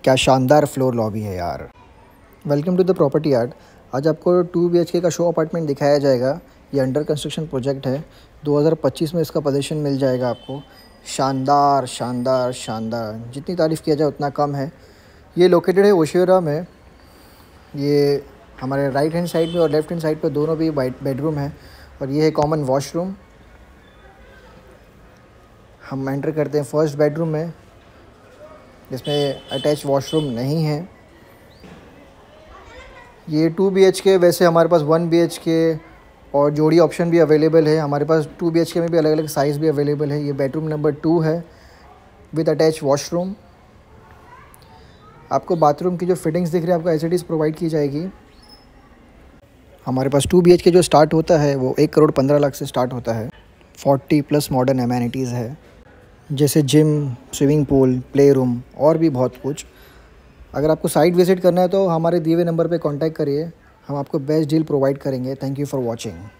क्या शानदार floor lobby है यार। Welcome to the property yard. आज आपको 2 BHK का शो अपार्टमेंट दिखाया जाएगा। ये अंडर कंस्ट्रक्शन प्रोजेक्ट है। 2025 में इसका पोजीशन मिल जाएगा आपको। शानदार शानदार शानदार, जितनी तारीफ़ किया जाए उतना कम है। ये लोकेटेड है ओशिवरा में। ये हमारे राइट हैंड साइड में और लेफ्ट हैंड साइड पे दोनों भी बेडरूम है और ये है कॉमन वॉशरूम। हम एंटर करते हैं फर्स्ट बेडरूम में, जिसमें अटैच वॉशरूम नहीं है। ये 2 BHK, वैसे हमारे पास 1 BHK और जोड़ी ऑप्शन भी अवेलेबल है। हमारे पास 2 BHK में भी अलग अलग साइज़ भी अवेलेबल है। ये बेडरूम नंबर 2 है विद अटैच वॉशरूम। आपको बाथरूम की जो फिटिंग्स दिख रही है आपको एज इट इज़ प्रोवाइड की जाएगी। हमारे पास 2 BHK जो स्टार्ट होता है वो 1,15,00,000 से स्टार्ट होता है। 40+ मॉडर्न एमेनिटीज़ है, जैसे gym, swimming pool, play room और भी बहुत कुछ। अगर आपको साइट विज़िट करना है तो हमारे दिए हुए नंबर पे कांटेक्ट करिए, हम आपको बेस्ट डील प्रोवाइड करेंगे। Thank you for watching.